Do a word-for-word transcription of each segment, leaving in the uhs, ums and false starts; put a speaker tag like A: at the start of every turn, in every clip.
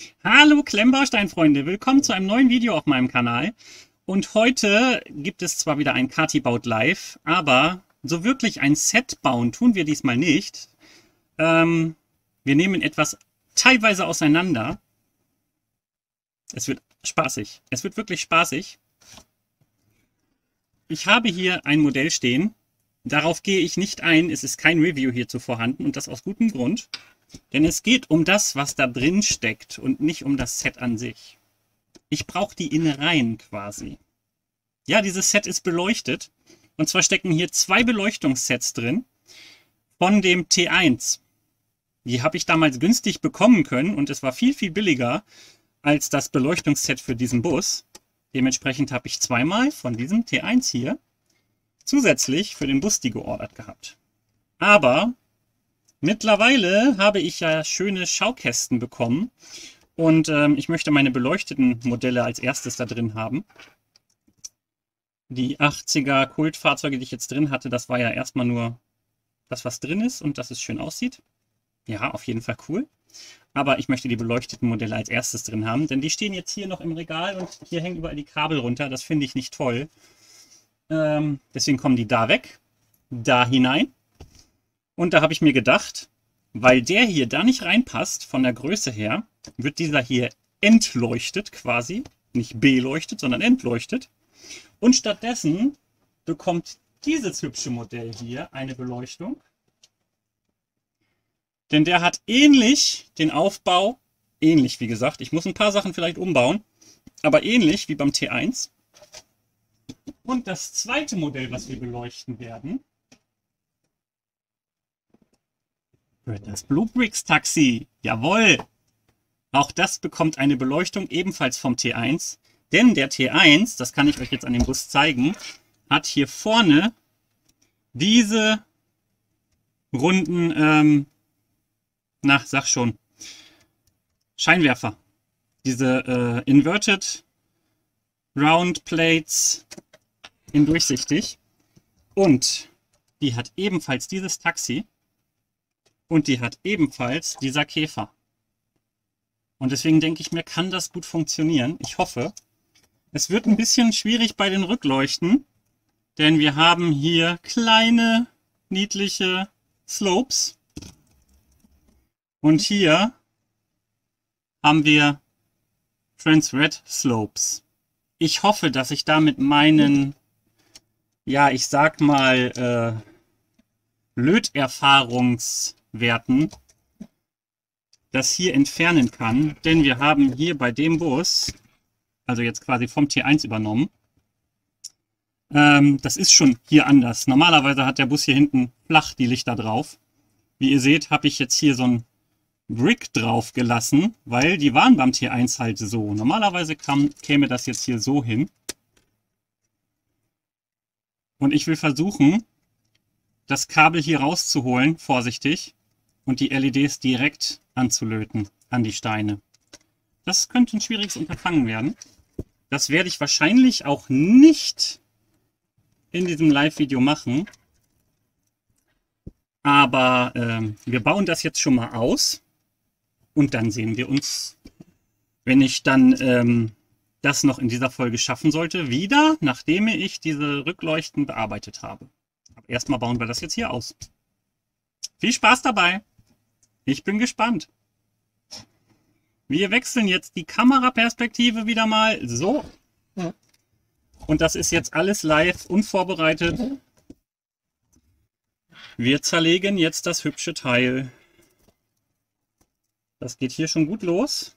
A: Hallo Klemmbausteinfreunde, willkommen zu einem neuen Video auf meinem Kanal. Und heute gibt es zwar wieder ein Kati baut live, aber so wirklich ein Set bauen tun wir diesmal nicht. Ähm, wir nehmen etwas teilweise auseinander. Es wird spaßig. Es wird wirklich spaßig. Ich habe hier ein Modell stehen. Darauf gehe ich nicht ein. Es ist kein Review hierzu vorhanden und das aus gutem Grund. Denn es geht um das, was da drin steckt und nicht um das Set an sich. Ich brauche die Innereien quasi. Ja, dieses Set ist beleuchtet. Und zwar stecken hier zwei Beleuchtungssets drin von dem T eins. Die habe ich damals günstig bekommen können und es war viel, viel billiger als das Beleuchtungsset für diesen Bus. Dementsprechend habe ich zweimal von diesem T eins hier zusätzlich für den Bus die geordert gehabt. Aber mittlerweile habe ich ja schöne Schaukästen bekommen und ähm, ich möchte meine beleuchteten Modelle als erstes da drin haben. Die achtziger Kultfahrzeuge, die ich jetzt drin hatte, das war ja erstmal nur das, was drin ist und dass es schön aussieht. Ja, auf jeden Fall cool. Aber ich möchte die beleuchteten Modelle als erstes drin haben, denn die stehen jetzt hier noch im Regal und hier hängen überall die Kabel runter. Das finde ich nicht toll. Ähm, deswegen kommen die da weg, da hinein. Und da habe ich mir gedacht, weil der hier da nicht reinpasst, von der Größe her, wird dieser hier entleuchtet quasi. Nicht beleuchtet, sondern entleuchtet. Und stattdessen bekommt dieses hübsche Modell hier eine Beleuchtung. Denn der hat ähnlich den Aufbau, ähnlich wie gesagt, ich muss ein paar Sachen vielleicht umbauen, aber ähnlich wie beim T eins. Und das zweite Modell, was wir beleuchten werden, wird das Blue Bricks Taxi. Jawohl! Auch das bekommt eine Beleuchtung ebenfalls vom T eins. Denn der T eins, das kann ich euch jetzt an dem Bus zeigen, hat hier vorne diese runden, ähm, na, sag schon, Scheinwerfer. Diese äh, Inverted Round Plates in durchsichtig. Und die hat ebenfalls dieses Taxi. Und die hat ebenfalls dieser Käfer. Und deswegen denke ich mir, kann das gut funktionieren. Ich hoffe. Es wird ein bisschen schwierig bei den Rückleuchten, denn wir haben hier kleine, niedliche Slopes. Und hier haben wir Trans-Red Slopes. Ich hoffe, dass ich da mit meinen, ja, ich sag mal, äh, Löterfahrungswerten das hier entfernen kann. Denn wir haben hier bei dem Bus, also jetzt quasi vom T eins übernommen, ähm, das ist schon hier anders. Normalerweise hat der Bus hier hinten flach die Lichter drauf. Wie ihr seht, habe ich jetzt hier so ein Brick drauf gelassen, weil die waren beim T eins halt so. Normalerweise kam, käme das jetzt hier so hin. Und ich will versuchen, das Kabel hier rauszuholen, vorsichtig, und die L E Ds direkt anzulöten an die Steine. Das könnte ein schwieriges Unterfangen werden. Das werde ich wahrscheinlich auch nicht in diesem Live-Video machen. Aber ähm, wir bauen das jetzt schon mal aus. Und dann sehen wir uns, wenn ich dann ähm, das noch in dieser Folge schaffen sollte, wieder, nachdem ich diese Rückleuchten bearbeitet habe. Aber erstmal bauen wir das jetzt hier aus. Viel Spaß dabei! Ich bin gespannt. Wir wechseln jetzt die Kameraperspektive wieder mal. So. Und das ist jetzt alles live, unvorbereitet. Wir zerlegen jetzt das hübsche Teil. Das geht hier schon gut los.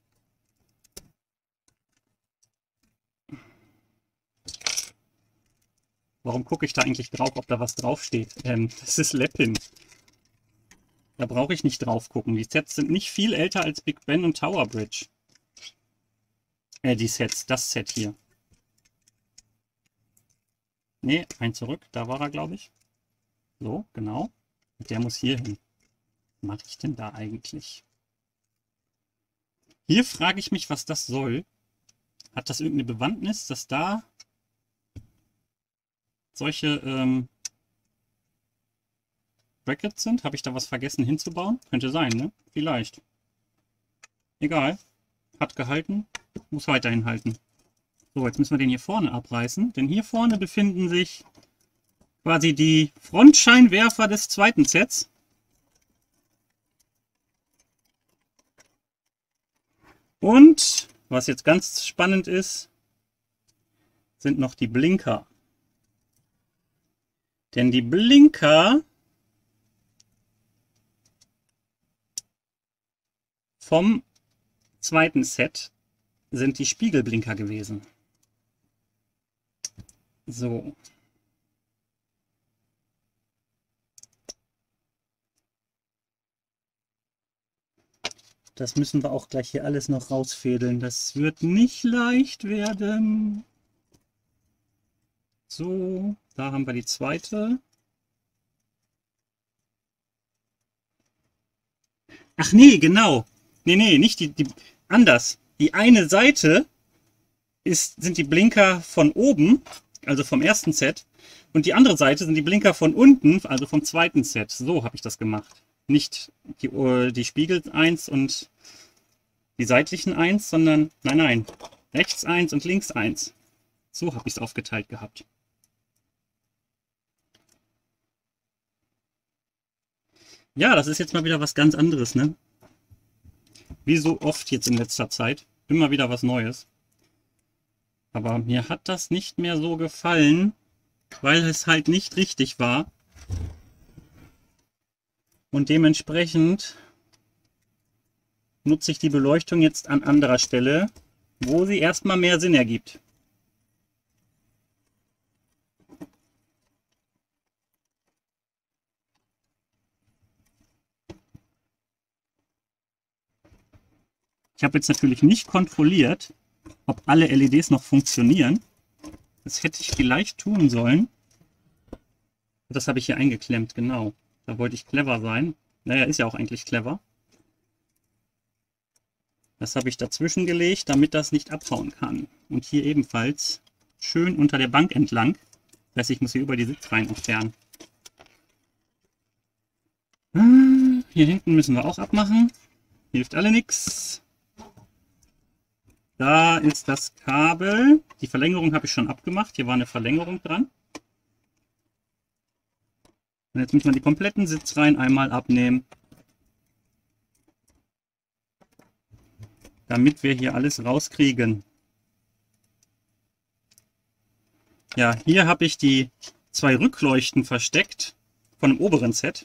A: Warum gucke ich da eigentlich drauf, ob da was draufsteht? Ähm, das ist Leppin. Da brauche ich nicht drauf gucken. Die Sets sind nicht viel älter als Big Ben und Tower Bridge. Äh, die Sets, das Set hier. Ne, ein zurück. Da war er, glaube ich. So, genau. Und der muss hier hin. Was mache ich denn da eigentlich? Hier frage ich mich, was das soll. Hat das irgendeine Bewandtnis, dass da solche ähm, Brackets sind? Habe ich da was vergessen hinzubauen? Könnte sein, ne? Vielleicht. Egal. Hat gehalten, muss weiterhin halten. So, jetzt müssen wir den hier vorne abreißen, denn hier vorne befinden sich quasi die Frontscheinwerfer des zweiten Sets. Und was jetzt ganz spannend ist, sind noch die Blinker. Denn die Blinker vom zweiten Set sind die Spiegelblinker gewesen. So. Das müssen wir auch gleich hier alles noch rausfädeln. Das wird nicht leicht werden. So, da haben wir die zweite. Ach nee, genau. Nee, nee, nicht die, die anders. Die eine Seite ist, sind die Blinker von oben, also vom ersten Set. Und die andere Seite sind die Blinker von unten, also vom zweiten Set. So habe ich das gemacht. Nicht die, die Spiegel eins und die seitlichen eins, sondern, nein, nein, rechts eins und links eins. So habe ich es aufgeteilt gehabt. Ja, das ist jetzt mal wieder was ganz anderes, ne? Wie so oft jetzt in letzter Zeit. Immer wieder was Neues. Aber mir hat das nicht mehr so gefallen, weil es halt nicht richtig war. Und dementsprechend nutze ich die Beleuchtung jetzt an anderer Stelle, wo sie erstmal mehr Sinn ergibt. Ich habe jetzt natürlich nicht kontrolliert, ob alle L E Ds noch funktionieren. Das hätte ich vielleicht tun sollen. Das habe ich hier eingeklemmt, genau. Da wollte ich clever sein. Naja, ist ja auch eigentlich clever. Das habe ich dazwischen gelegt, damit das nicht abhauen kann. Und hier ebenfalls schön unter der Bank entlang. Das heißt, ich muss hier über die Sitzreihen entfernen. Hier hinten müssen wir auch abmachen. Hilft alle nichts. Da ist das Kabel. Die Verlängerung habe ich schon abgemacht. Hier war eine Verlängerung dran. Und jetzt müssen wir die kompletten Sitzreihen einmal abnehmen. Damit wir hier alles rauskriegen. Ja, hier habe ich die zwei Rückleuchten versteckt von dem oberen Set.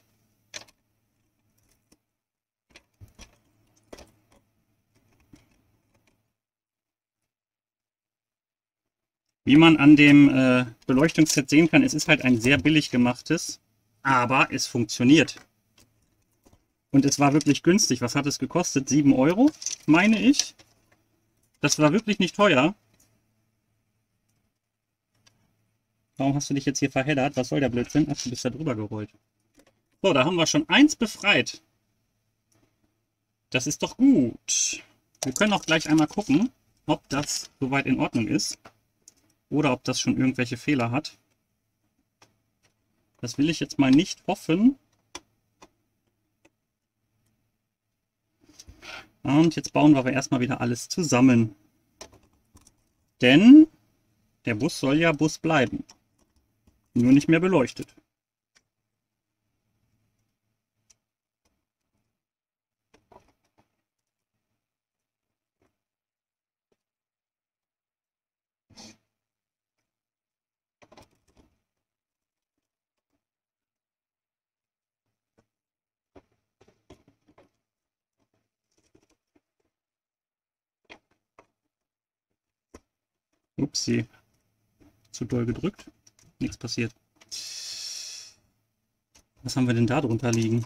A: Wie man an dem äh, Beleuchtungsset sehen kann, es ist halt ein sehr billig gemachtes, aber es funktioniert. Und es war wirklich günstig. Was hat es gekostet? sieben Euro, meine ich. Das war wirklich nicht teuer. Warum hast du dich jetzt hier verheddert? Was soll der Blödsinn? Ach, du bist da drüber gerollt. So, da haben wir schon eins befreit. Das ist doch gut. Wir können auch gleich einmal gucken, ob das soweit in Ordnung ist. Oder ob das schon irgendwelche Fehler hat. Das will ich jetzt mal nicht hoffen. Und jetzt bauen wir aber erstmal wieder alles zusammen. Denn der Bus soll ja Bus bleiben. Nur nicht mehr beleuchtet. Upsi. Zu doll gedrückt. Nichts passiert. Was haben wir denn da drunter liegen?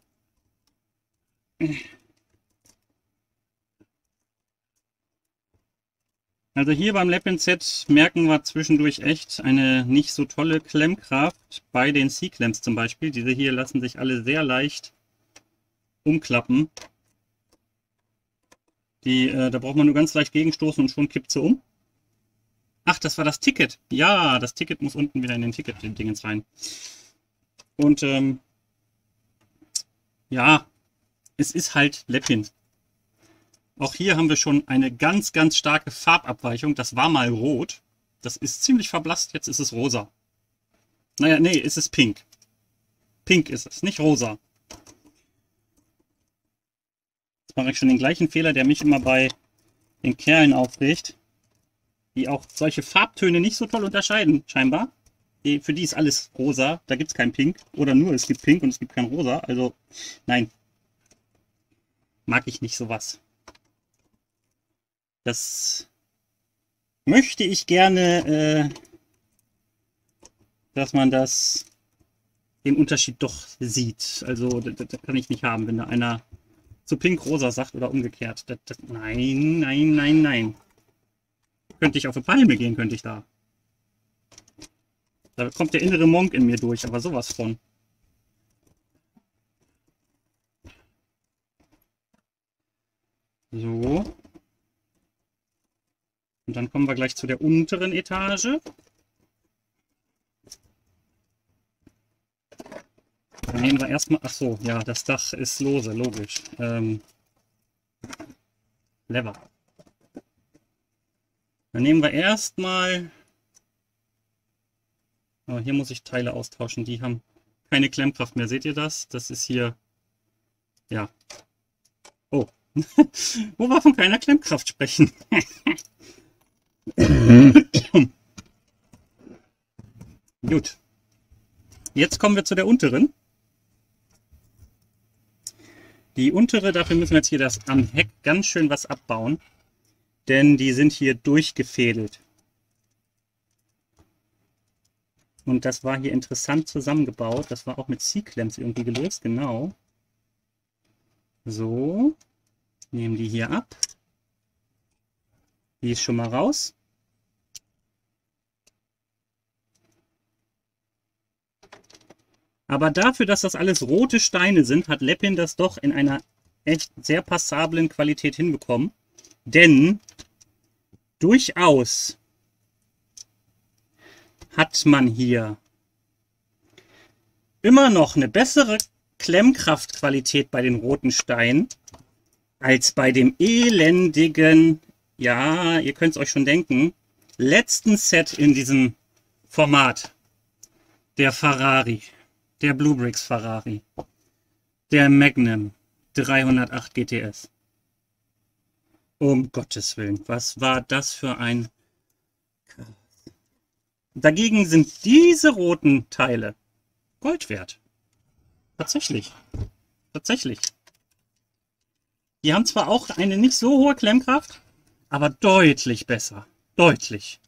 A: Also hier beim Lapin-Set merken wir zwischendurch echt eine nicht so tolle Klemmkraft. Bei den C-Klemms zum Beispiel. Diese hier lassen sich alle sehr leicht umklappen. Die, äh, da braucht man nur ganz leicht gegenstoßen und schon kippt sie um. Ach, das war das Ticket. Ja, das Ticket muss unten wieder in den Ticket-Dingens rein. Und ähm, ja, es ist halt Lapin. Auch hier haben wir schon eine ganz, ganz starke Farbabweichung. Das war mal rot. Das ist ziemlich verblasst, jetzt ist es rosa. Naja, nee, es ist pink. Pink ist es, nicht rosa. Jetzt mache ich schon den gleichen Fehler, der mich immer bei den Kerlen aufregt, die auch solche Farbtöne nicht so toll unterscheiden, scheinbar. Die, für die ist alles rosa, da gibt es kein Pink. Oder nur, es gibt Pink und es gibt kein Rosa. Also, nein. Mag ich nicht sowas. Das möchte ich gerne, äh, dass man das, den Unterschied doch sieht. Also, das, das kann ich nicht haben, wenn da einer zu Pink-Rosa sagt oder umgekehrt. Das, das, nein, nein, nein, nein. Könnte ich auf eine Palme gehen, könnte ich da. Da kommt der innere Monk in mir durch, aber sowas von. So. Und dann kommen wir gleich zu der unteren Etage. Dann nehmen wir erstmal, ach so, ja, das Dach ist lose, logisch. Ähm, Lever. Dann nehmen wir erstmal, oh, hier muss ich Teile austauschen, die haben keine Klemmkraft mehr. Seht ihr das? Das ist hier, ja. Oh, wo wir von keiner Klemmkraft sprechen. Gut. Jetzt kommen wir zu der unteren. Die untere, dafür müssen wir jetzt hier das am Heck ganz schön was abbauen, denn die sind hier durchgefädelt. Und das war hier interessant zusammengebaut. Das war auch mit C-Klemms irgendwie gelöst, genau. So, nehmen die hier ab. Die ist schon mal raus. Aber dafür, dass das alles rote Steine sind, hat Lepin das doch in einer echt sehr passablen Qualität hinbekommen. Denn durchaus hat man hier immer noch eine bessere Klemmkraftqualität bei den roten Steinen als bei dem elendigen, ja, ihr könnt es euch schon denken, letzten Set in diesem Format. Der Ferrari. Der Bluebricks Ferrari. Der Magnum dreihundertacht G T S. Um Gottes Willen, was war das für ein... Dagegen sind diese roten Teile Gold wert. Tatsächlich. Tatsächlich. Die haben zwar auch eine nicht so hohe Klemmkraft, aber deutlich besser. Deutlich.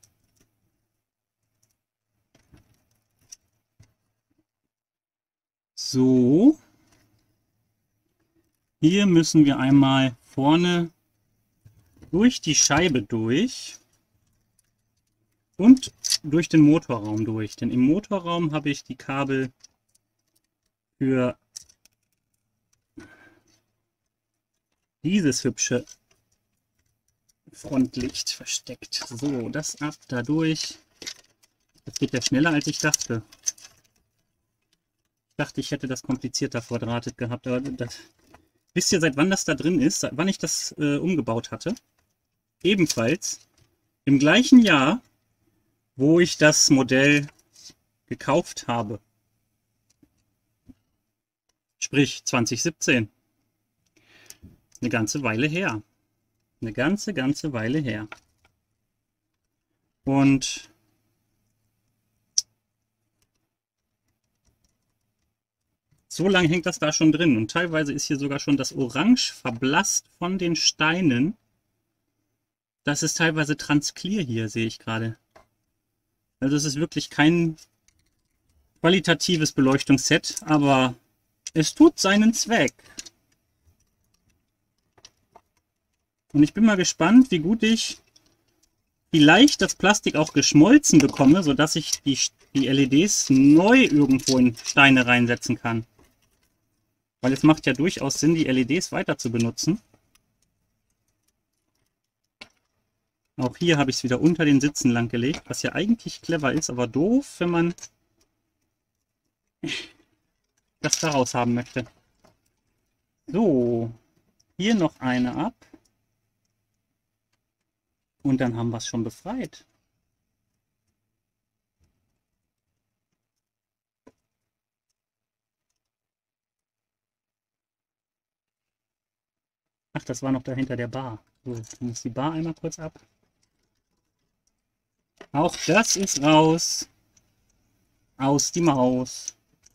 A: So. Hier müssen wir einmal vorne durch die Scheibe durch und durch den Motorraum durch. Denn im Motorraum habe ich die Kabel für dieses hübsche Frontlicht versteckt. So, das ab, da durch. Das geht ja schneller, als ich dachte. Ich dachte, ich hätte das komplizierter verdrahtet gehabt. Aber das, wisst ihr, seit wann das da drin ist? Seit wann ich das äh, umgebaut hatte? Ebenfalls im gleichen Jahr, wo ich das Modell gekauft habe. Sprich zwanzig siebzehn. Eine ganze Weile her. Eine ganze, ganze Weile her. Und so lange hängt das da schon drin. Und teilweise ist hier sogar schon das Orange verblasst von den Steinen. Das ist teilweise transclear hier, sehe ich gerade. Also es ist wirklich kein qualitatives Beleuchtungsset, aber es tut seinen Zweck. Und ich bin mal gespannt, wie gut ich vielleicht das Plastik auch geschmolzen bekomme, sodass ich die, die L E Ds neu irgendwo in Steine reinsetzen kann. Weil es macht ja durchaus Sinn, die L E Ds weiter zu benutzen. Auch hier habe ich es wieder unter den Sitzen lang gelegt, was ja eigentlich clever ist, aber doof, wenn man das daraus haben möchte. So, hier noch eine ab. Und dann haben wir es schon befreit. Ach, das war noch dahinter der Bar. So, ich muss die Bar einmal kurz ab. Auch das ist raus. Aus die Maus.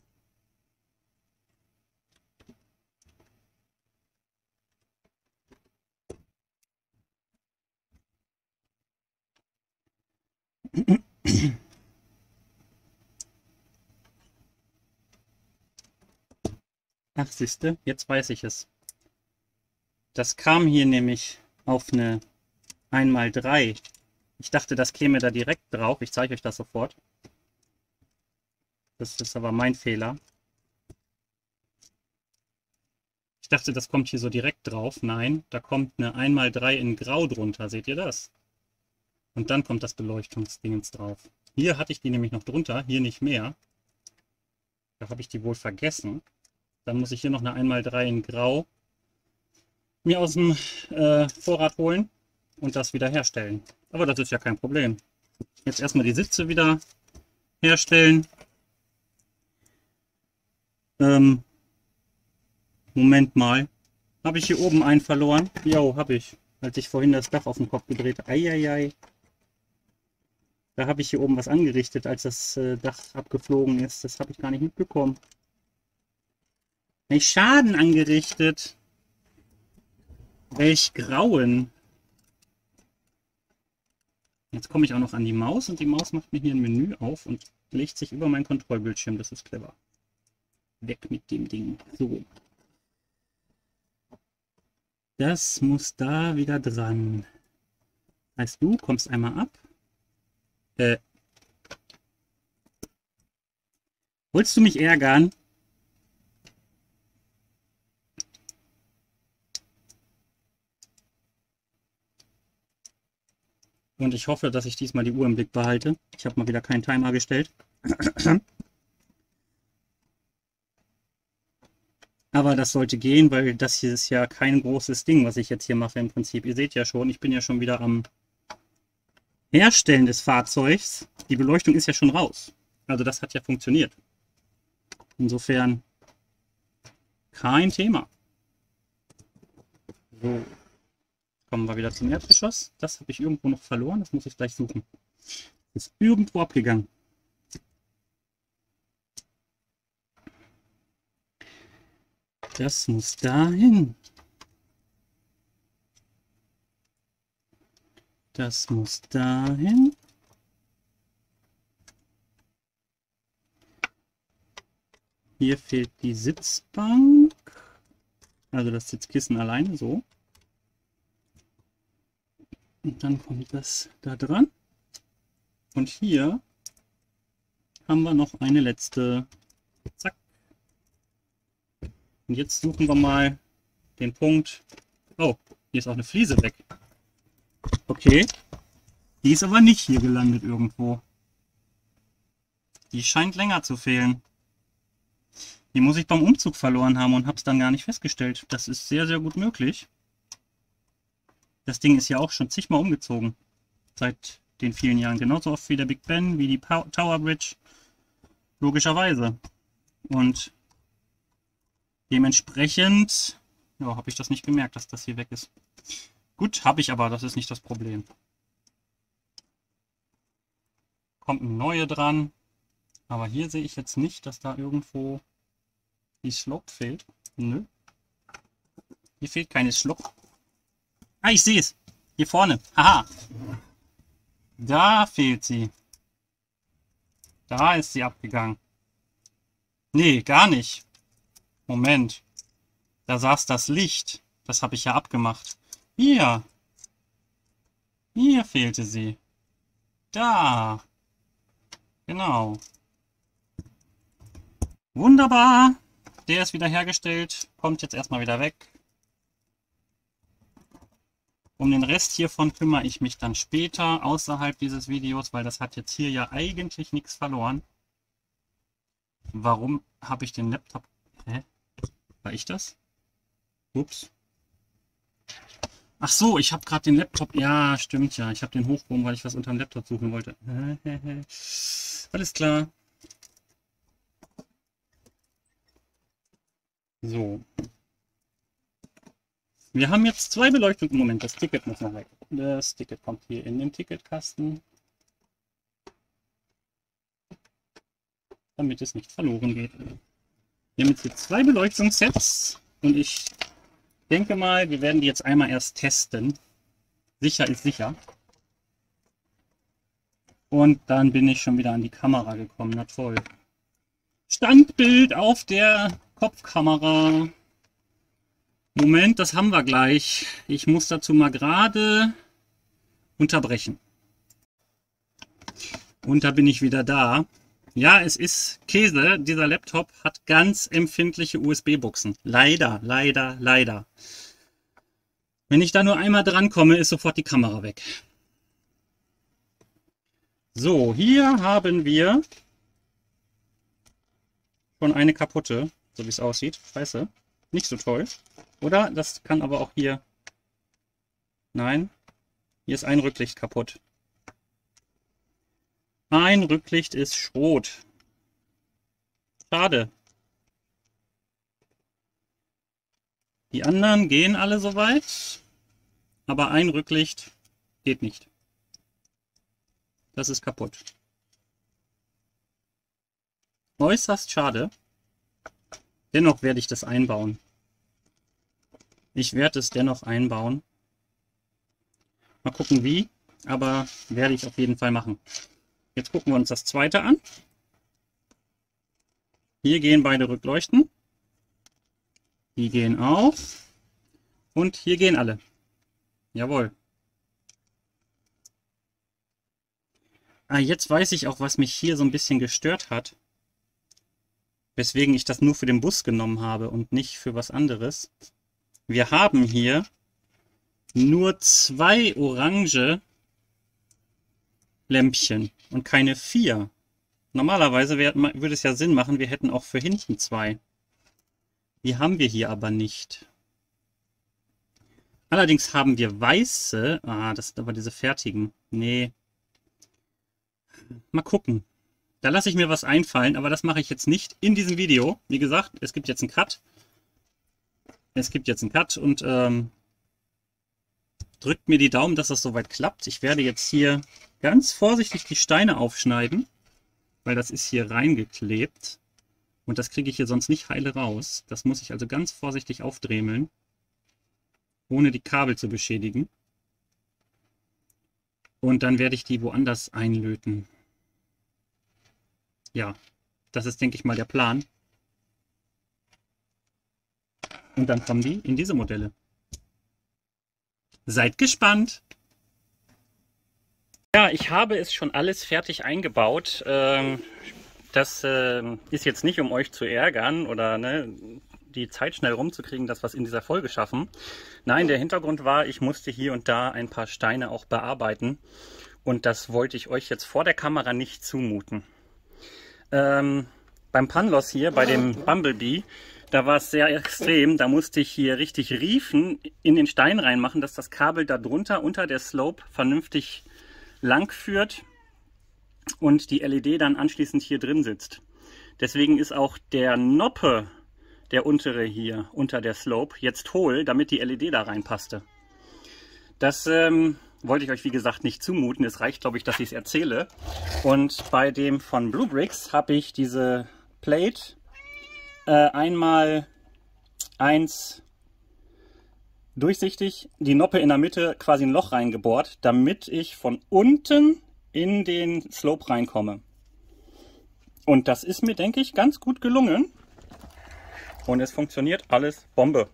A: Ach, siehste, jetzt weiß ich es. Das kam hier nämlich auf eine eins mal drei. Ich dachte, das käme da direkt drauf. Ich zeige euch das sofort. Das ist aber mein Fehler. Ich dachte, das kommt hier so direkt drauf. Nein, da kommt eine eins mal drei in Grau drunter. Seht ihr das? Und dann kommt das Beleuchtungsdingens drauf. Hier hatte ich die nämlich noch drunter, hier nicht mehr. Da habe ich die wohl vergessen. Dann muss ich hier noch eine eins mal drei in Grau mir aus dem äh, Vorrat holen und das wieder herstellen. Aber das ist ja kein Problem. Jetzt erstmal die Sitze wieder herstellen. Ähm, Moment mal. Habe ich hier oben einen verloren? Jo, habe ich. Als ich vorhin das Dach auf den Kopf gedreht habe. Eieiei. Da habe ich hier oben was angerichtet, als das äh, Dach abgeflogen ist. Das habe ich gar nicht mitbekommen. Welch Schaden angerichtet. Welch Grauen. Jetzt komme ich auch noch an die Maus und die Maus macht mir hier ein Menü auf und legt sich über meinen Kontrollbildschirm. Das ist clever. Weg mit dem Ding. So. Das muss da wieder dran. Heißt, du kommst einmal ab. Äh. Wolltest du mich ärgern? Und ich hoffe, dass ich diesmal die Uhr im Blick behalte. Ich habe mal wieder keinen Timer gestellt. Aber das sollte gehen, weil das hier ist ja kein großes Ding, was ich jetzt hier mache im Prinzip. Ihr seht ja schon, ich bin ja schon wieder am Herstellen des Fahrzeugs. Die Beleuchtung ist ja schon raus. Also das hat ja funktioniert. Insofern kein Thema. So. Kommen wir wieder zum Erdgeschoss. Das habe ich irgendwo noch verloren. Das muss ich gleich suchen. Ist irgendwo abgegangen. Das muss dahin. Das muss dahin. Hier fehlt die Sitzbank. Also das Sitzkissen alleine so. Und dann kommt das da dran. Und hier haben wir noch eine letzte. Zack. Und jetzt suchen wir mal den Punkt. Oh, hier ist auch eine Fliese weg. Okay. Die ist aber nicht hier gelandet irgendwo. Die scheint länger zu fehlen. Die muss ich beim Umzug verloren haben und habe es dann gar nicht festgestellt. Das ist sehr, sehr gut möglich. Das Ding ist ja auch schon zigmal umgezogen. Seit den vielen Jahren. Genauso oft wie der Big Ben, wie die Tower Bridge. Logischerweise. Und dementsprechend ja, habe ich das nicht gemerkt, dass das hier weg ist. Gut, habe ich aber, das ist nicht das Problem. Kommt eine neue dran. Aber hier sehe ich jetzt nicht, dass da irgendwo die Slope fehlt. Nö. Hier fehlt keine Slope. Ah, ich sehe es. Hier vorne. Haha. Da fehlt sie. Da ist sie abgegangen. Nee, gar nicht. Moment. Da saß das Licht. Das habe ich ja abgemacht. Hier. Hier fehlte sie. Da. Genau. Wunderbar. Der ist wieder hergestellt. Kommt jetzt erstmal wieder weg. Um den Rest hiervon kümmere ich mich dann später, außerhalb dieses Videos, weil das hat jetzt hier ja eigentlich nichts verloren. Warum habe ich den Laptop... Hä? War ich das? Ups. Ach so, ich habe gerade den Laptop. Ja, stimmt ja. Ich habe den hochgehoben, weil ich was unter dem Laptop suchen wollte. Alles klar. So. Wir haben jetzt zwei Beleuchtungen. Moment, das Ticket muss noch weg. Das Ticket kommt hier in den Ticketkasten. Damit es nicht verloren geht. Wir haben jetzt hier zwei Beleuchtungssets. Und ich denke mal, wir werden die jetzt einmal erst testen. Sicher ist sicher. Und dann bin ich schon wieder an die Kamera gekommen. Na toll. Standbild auf der Kopfkamera. Moment, das haben wir gleich. Ich muss dazu mal gerade unterbrechen. Und da bin ich wieder da. Ja, es ist Käse. Dieser Laptop hat ganz empfindliche U S B-Buchsen. Leider, leider, leider. Wenn ich da nur einmal dran komme, ist sofort die Kamera weg. So, hier haben wir schon eine kaputte, so wie es aussieht. Scheiße, nicht so toll. Oder? Das kann aber auch hier... Nein, hier ist ein Rücklicht kaputt. Ein Rücklicht ist Schrot. Schade. Die anderen gehen alle soweit, aber ein Rücklicht geht nicht. Das ist kaputt. Äußerst schade. Dennoch werde ich das einbauen. Ich werde es dennoch einbauen. Mal gucken wie, aber werde ich auf jeden Fall machen. Jetzt gucken wir uns das zweite an. Hier gehen beide Rückleuchten. Die gehen auch. Und hier gehen alle. Jawohl. Ah, jetzt weiß ich auch, was mich hier so ein bisschen gestört hat. Weswegen ich das nur für den Bus genommen habe und nicht für was anderes. Wir haben hier nur zwei orange Lämpchen und keine vier. Normalerweise wär, würde es ja Sinn machen, wir hätten auch für hinten zwei. Die haben wir hier aber nicht. Allerdings haben wir weiße. Ah, das sind aber diese fertigen. Nee. Mal gucken. Da lasse ich mir was einfallen, aber das mache ich jetzt nicht in diesem Video. Wie gesagt, es gibt jetzt einen Cut. Es gibt jetzt einen Cut und ähm, drückt mir die Daumen, dass das soweit klappt. Ich werde jetzt hier ganz vorsichtig die Steine aufschneiden, weil das ist hier reingeklebt. Und das kriege ich hier sonst nicht heile raus. Das muss ich also ganz vorsichtig aufdremeln, ohne die Kabel zu beschädigen. Und dann werde ich die woanders einlöten. Ja, das ist, denke ich mal, der Plan. Und dann kommen die in diese Modelle. Seid gespannt! Ja, ich habe es schon alles fertig eingebaut. Ähm, das äh, ist jetzt nicht, um euch zu ärgern oder ne, die Zeit schnell rumzukriegen, das was in dieser Folge schaffen. Nein, der Hintergrund war, ich musste hier und da ein paar Steine auch bearbeiten. Und das wollte ich euch jetzt vor der Kamera nicht zumuten. Ähm, beim Panlos hier, bei dem Bumblebee, da war es sehr extrem. Da musste ich hier richtig Riefen in den Stein reinmachen, dass das Kabel da drunter unter der Slope vernünftig lang führt und die L E D dann anschließend hier drin sitzt. Deswegen ist auch der Noppe, der untere hier unter der Slope, jetzt hohl, damit die L E D da reinpasste. Das ähm, wollte ich euch wie gesagt nicht zumuten. Es reicht, glaube ich, dass ich es erzähle. Und bei dem von Bluebricks habe ich diese Plate äh, einmal eins durchsichtig, die Noppe in der Mitte quasi ein Loch reingebohrt, damit ich von unten in den Slope reinkomme. Und das ist mir, denke ich, ganz gut gelungen. Und es funktioniert alles Bombe.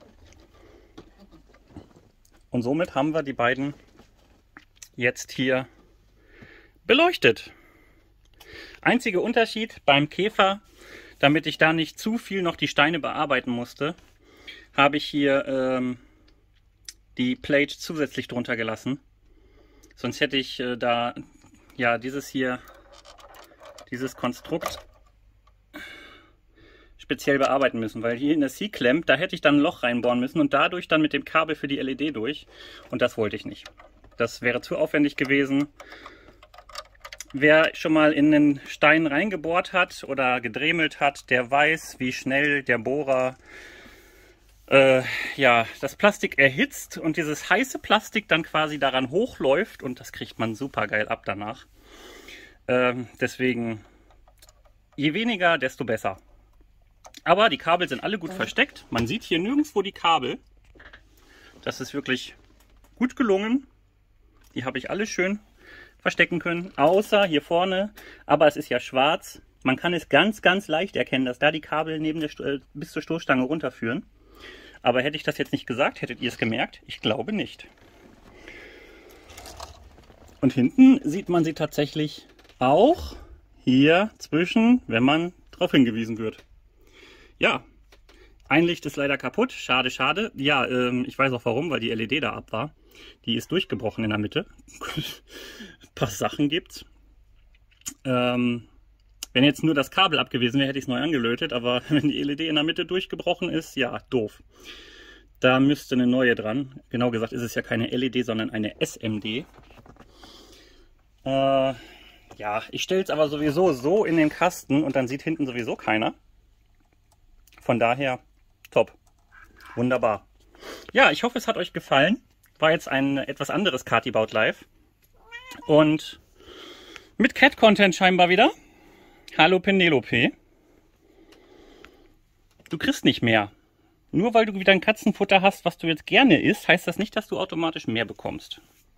A: Und somit haben wir die beiden jetzt hier beleuchtet. Einziger Unterschied beim Käfer, damit ich da nicht zu viel noch die Steine bearbeiten musste, habe ich hier ähm, die Plate zusätzlich drunter gelassen. Sonst hätte ich äh, da ja dieses hier, dieses Konstrukt speziell bearbeiten müssen, weil hier in der C-Clamp, da hätte ich dann ein Loch reinbohren müssen und dadurch dann mit dem Kabel für die L E D durch. Und das wollte ich nicht. Das wäre zu aufwendig gewesen. Wer schon mal in einen Stein reingebohrt hat oder gedremelt hat, der weiß, wie schnell der Bohrer äh, ja, das Plastik erhitzt und dieses heiße Plastik dann quasi daran hochläuft und das kriegt man super geil ab danach. Ähm, deswegen, je weniger, desto besser. Aber die Kabel sind alle gut versteckt. Man sieht hier nirgendwo die Kabel. Das ist wirklich gut gelungen. Die habe ich alle schön verstecken können, außer hier vorne. Aber es ist ja schwarz. Man kann es ganz, ganz leicht erkennen, dass da die Kabel neben der Sto- bis zur Stoßstange runterführen. Aber hätte ich das jetzt nicht gesagt, hättet ihr es gemerkt? Ich glaube nicht. Und hinten sieht man sie tatsächlich auch hier zwischen, wenn man darauf hingewiesen wird. Ja, ein Licht ist leider kaputt. Schade, schade. Ja, ähm, ich weiß auch warum, weil die L E D da ab war. Die ist durchgebrochen in der Mitte. Ein paar Sachen gibt's. Ähm, wenn jetzt nur das Kabel abgewesen wäre, hätte ich es neu angelötet. Aber wenn die L E D in der Mitte durchgebrochen ist, ja, doof. Da müsste eine neue dran. Genau gesagt ist es ja keine L E D, sondern eine S M D. Äh, ja, ich stelle es aber sowieso so in den Kasten und dann sieht hinten sowieso keiner. Von daher, top. Wunderbar. Ja, ich hoffe, es hat euch gefallen. War jetzt ein etwas anderes Kati baut live. Und mit Cat-Content scheinbar wieder. Hallo Penelope. Du kriegst nicht mehr. Nur weil du wieder ein Katzenfutter hast, was du jetzt gerne isst, heißt das nicht, dass du automatisch mehr bekommst.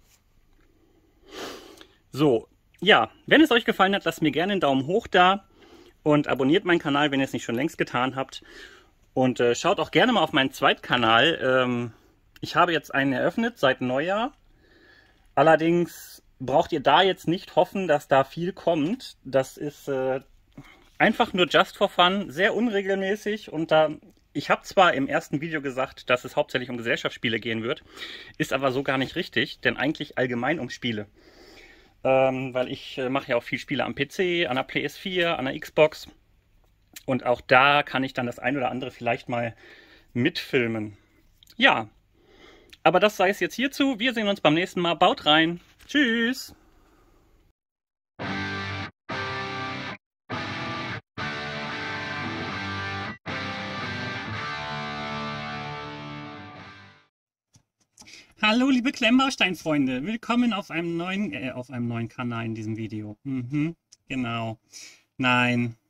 A: So, ja, wenn es euch gefallen hat, lasst mir gerne einen Daumen hoch da und abonniert meinen Kanal, wenn ihr es nicht schon längst getan habt. Und äh, schaut auch gerne mal auf meinen Zweitkanal. Ähm, ich habe jetzt einen eröffnet seit Neujahr. Allerdings braucht ihr da jetzt nicht hoffen, dass da viel kommt. Das ist äh, einfach nur just for fun, sehr unregelmäßig. Und da, ich habe zwar im ersten Video gesagt, dass es hauptsächlich um Gesellschaftsspiele gehen wird, ist aber so gar nicht richtig, denn eigentlich allgemein um Spiele. Ähm, weil ich äh, mache ja auch viel Spiele am P C, an der P S vier, an der Xbox. Und auch da kann ich dann das ein oder andere vielleicht mal mitfilmen. Ja, aber das sei es jetzt hierzu. Wir sehen uns beim nächsten Mal. Baut rein. Tschüss. Hallo liebe Klemmbaustein-Freunde, willkommen auf einem neuen, äh, auf einem neuen Kanal in diesem Video. Mhm, genau. Nein,